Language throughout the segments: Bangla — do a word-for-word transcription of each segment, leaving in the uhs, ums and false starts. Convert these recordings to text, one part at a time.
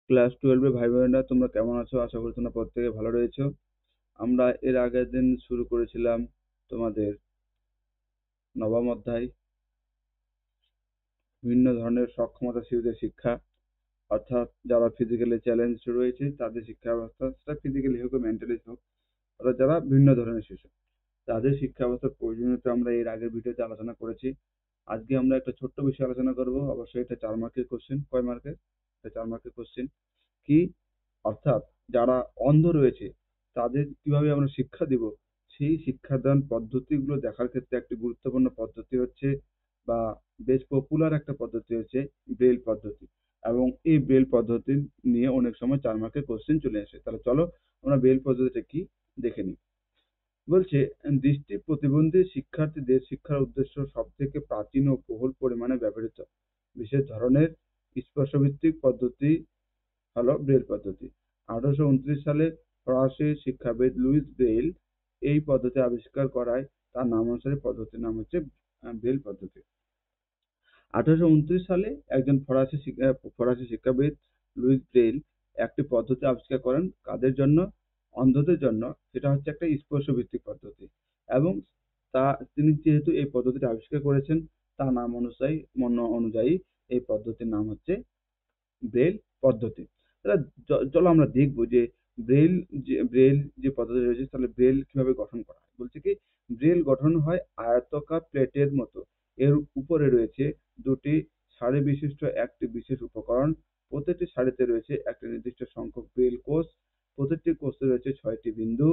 ক্লাস টুয়েলভ এর ভাই বোনেরা তোমরা কেমন আছো? আশা করি তোমরা প্রত্যেকে ভালো রয়েছো। আমরা এর আগের দিন শুরু করেছিলাম তোমাদের নবম অধ্যায়, বিভিন্ন ধরনের সক্ষমতা শিশুদের শিক্ষা, অর্থাৎ যারা ফিজিক্যালি চ্যালেঞ্জ রয়েছে তাদের শিক্ষা ব্যবস্থা, সেটা ফিজিক্যালি হোক মেন্টালি হোক, অর্থাৎ যারা বিভিন্ন ধরনের শিশু, তাদের শিক্ষা ব্যবস্থার প্রয়োজনীয়তা আমরা এর আগের ভিডিওতে আলোচনা করেছি। আজকে আমরা একটা ছোট্ট বিষয় আলোচনা করব। অবশ্যই এটা চার মার্কের কোশ্চেন। কয় মার্কের? এটা চার মার্কের কোশ্চেন। কি? অর্থাৎ যারা অন্ধ রয়েছে তাদের কিভাবে আমরা শিক্ষা দিব, সেই শিক্ষাদান পদ্ধতিগুলো দেখার ক্ষেত্রে একটি গুরুত্বপূর্ণ পদ্ধতি হচ্ছে, বা বেশ পপুলার একটা পদ্ধতি হচ্ছে ব্রেল পদ্ধতি। এবং এই ব্রেল পদ্ধতি নিয়ে অনেক সময় চার মার্কের কোশ্চেন চলে আসে। তাহলে চলো আমরা ব্রেল পদ্ধতিটা কি দেখে নিই। বলছে, দৃষ্টি প্রতিবন্ধী শিক্ষার্থীদের শিক্ষার উদ্দেশ্য সব থেকে প্রাচীন ও বহুল পরিমাণে ব্যবহৃত বিশেষ ধরনের স্পর্শভিত্তিক পদ্ধতি হলো ব্রেল পদ্ধতি। আঠারোশো উনত্রিশ সালে ফরাসি শিক্ষাবিদ লুইস ব্রেইল এই পদ্ধতি আবিষ্কার করায় তার নাম অনুসারে পদ্ধতির নাম হচ্ছে আহ, ব্রেল পদ্ধতি। আঠারোশো উনত্রিশ সালে একজন ফরাসি শিক্ষা- ফরাসি শিক্ষাবিদ লুইস ব্রেইল একটি পদ্ধতি আবিষ্কার করেন। কাদের জন্য? অন্ধদের জন্য। সেটা হচ্ছে একটা স্পর্শ ভিত্তিক পদ্ধতি। এবং তা তিনি যেহেতু এই পদ্ধতিটা আবিষ্কার করেছেন, তার নাম অনুযায়ী মন অনুযায়ী এই পদ্ধতির নাম হচ্ছে ব্রেল পদ্ধতি। তাহলে চ- চলো আমরা দেখবো যে ব্রেল যে ব্রেল যে পদ্ধতি রয়েছে, তাহলে ব্রেল কিভাবে গঠন করা হয়। বলছে কি, ব্রেল গঠন হয় আয়তাকার প্লেটের মতো। এর উপরে রয়েছে দুটি সারি বিশিষ্ট একটি বিশেষ উপকরণ। প্রতিটি সারিতে রয়েছে একটি নির্দিষ্ট সংখ্যক ব্রেল কোষ। প্রতিটি কোষে রয়েছে ছয়টি বিন্দু,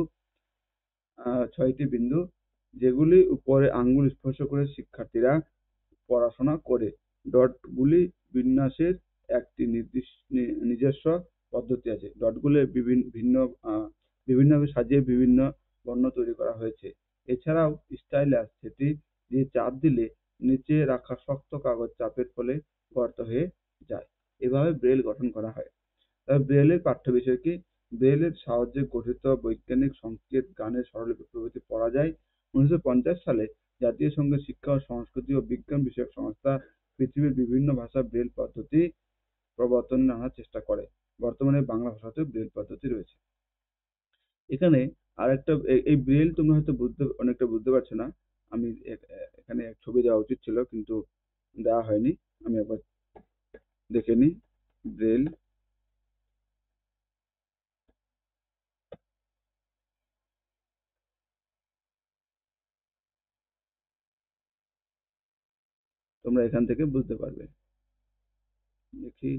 আহ ছয়টি বিন্দু যেগুলি উপরে আঙ্গুল স্পর্শ করে শিক্ষার্থীরা পড়াশোনা করে। ডটগুলি বিন্যাসের একটি নির্দিষ্ট নি- নিজস্ব পদ্ধতি আছে। ডটগুলো বিভিন্ন ভিন্ন আহ, বিভিন্নভাবে সাজিয়ে বিভিন্ন বর্ণ তৈরি করা হয়েছে। এছাড়াও স্টাইলাস, সেটি দিয়ে চাপ দিলে নিচে রাখা শক্ত কাগজ চাপের ফলে গর্ত হয়ে যায়। এভাবে ব্রেল গঠন করা হয়। তবে ব্রেলের পাঠ্য বিষয় কি? ব্রেলের সাহায্যে গঠিত বৈজ্ঞানিক সংকেত, গানের স্বরলিপি প্রভৃতি পড়া যায়। উনিশশো পঞ্চাশ সালে জাতীয় সংঘের শিক্ষা ও সংস্কৃতি ও বিজ্ঞান বিষয়ক সংস্থা পৃথিবীর বিভিন্ন ভাষা ব্রেল পদ্ধতি প্রবর্তনের আনার চেষ্টা করে। বর্তমানে বাংলা ভাষাতেও ব্রেল পদ্ধতি রয়েছে। এখানে আরেকটা, এ- এই ব্রেল তোমরা হয়তো বুঝতে অনেকটা বুঝতে পারছো না। আমি এ- এ- এখানে এক ছবি দেওয়া উচিত ছিল, কিন্তু দেওয়া হয়নি। আমি একবার দেখে নিই ব্রেল। তোমরা এখান থেকে বুঝতে পারবে। দেখি,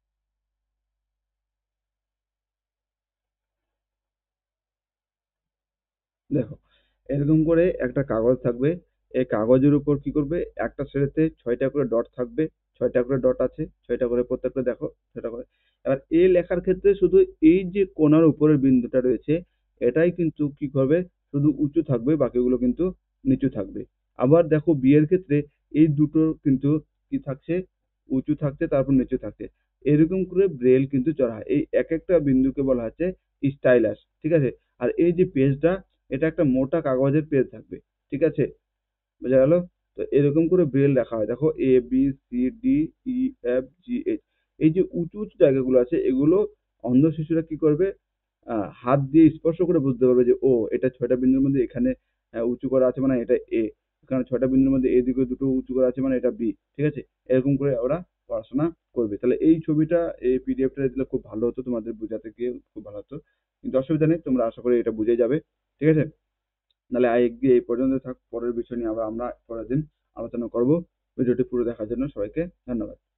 দেখো, এরকম করে একটা কাগজ থাকবে। এই কাগজের উপর কি করবে, একটা সারিতে ছয়টা করে ডট থাকবে। ছয়টা করে ডট আছে, ছয়টা করে প্রত্যেকটা দেখো, ছয়টা করে। এবার এ লেখার ক্ষেত্রে শুধু এই যে কোণার উপরের বিন্দুটা রয়েছে, এটাই কিন্তু কি করবে, শুধু উঁচু থাকবে, বাকিগুলো কিন্তু নিচু থাকবে। আবার দেখো বি এর ক্ষেত্রে এই দুটো কিন্তু কি থাকছে, উঁচু থাকছে, তারপর নিচু থাকছে। এরকম করে ব্রেল কিন্তু চড়া হয়। এই এক একটা বিন্দুকে বলা হচ্ছে স্টাইলাস, ঠিক আছে। আর এই যে পেজটা, এটা একটা মোটা কাগজের পেজ থাকবে, ঠিক আছে, বোঝা গেল? তো এরকম করে ব্রেল লেখা হয়। দেখো, A B C D E F G H, এই যে উঁচু উঁচু জায়গাগুলো আছে, এগুলো অন্ধ শিশুরা কি করবে, আহ, হাত দিয়ে স্পর্শ করে বুঝতে পারবে যে ও এটা ছয়টা বিন্দুর মধ্যে এখানে আহ, উঁচু করা আছে, মানে এটা এ। এখানে ছয়টা বিন্দুর মধ্যে এদিকে দুটো উঁচু করা আছে, মানে এটা বি, ঠিক আছে। এরকম করে ওরা পড়াশোনা করবে। তাহলে এই ছবিটা, এই পিডিএফটা দিলে খুব ভালো হতো, তোমাদের বোঝাতে গিয়ে খুব ভালো হতো। কিন্তু অসুবিধা নেই, তোমরা আশা করি এটা বুঝে যাবে, ঠিক আছে। নাহলে আজকে এই পর্যন্ত থাক। পরের বিষয় নিয়ে আবার আমরা পরের দিন আলোচনা করব। ভিডিওটি পুরো দেখার জন্য সবাইকে ধন্যবাদ।